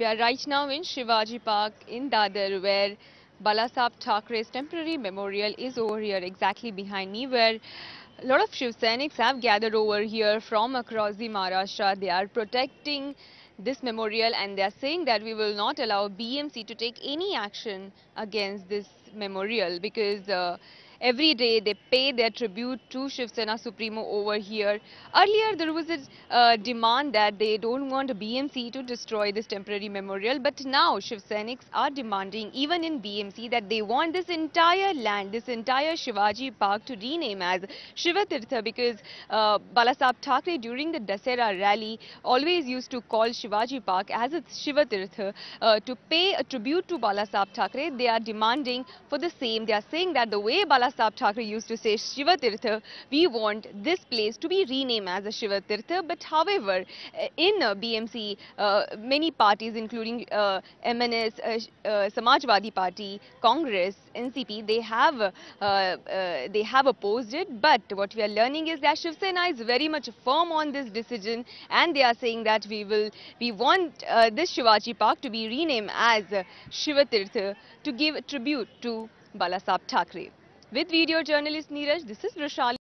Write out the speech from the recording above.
We are right now in Shivaji Park in Dadar, where Balasaheb Thackeray's temporary memorial is over here, exactly behind me, where a lot of Shiv Sainiks have gathered over here from across the Maharashtra. They are protecting this memorial and they are saying that we will not allow BMC to take any action against this memorial because every day they pay their tribute to Shiv Sena Supremo over here. Earlier there was a demand that they don't want BMC to destroy this temporary memorial, but now Shiv Sainiks are demanding even in BMC that they want this entire land, this entire Shivaji Park to rename as Shiva Tirtha because Balasaheb Thackeray during the Dasera rally always used to call Shivaji Park as its Shiva Tirtha. To pay a tribute to Balasaheb Thackeray, they are demanding for the same. They are saying that the way Balasaheb Thackeray used to say Shiva Tirtha, we want this place to be renamed as a Shiva Tirtha. But however, in BMC, many parties including MNS, Samajwadi Party, Congress, NCP, they have opposed it. But what we are learning is that Shiv Sena is very much firm on this decision, and they are saying that we want this Shivaji Park to be renamed as Shiva Tirtha to give tribute to Balasaheb Thackeray. With video journalist Neeraj, this is Roshali.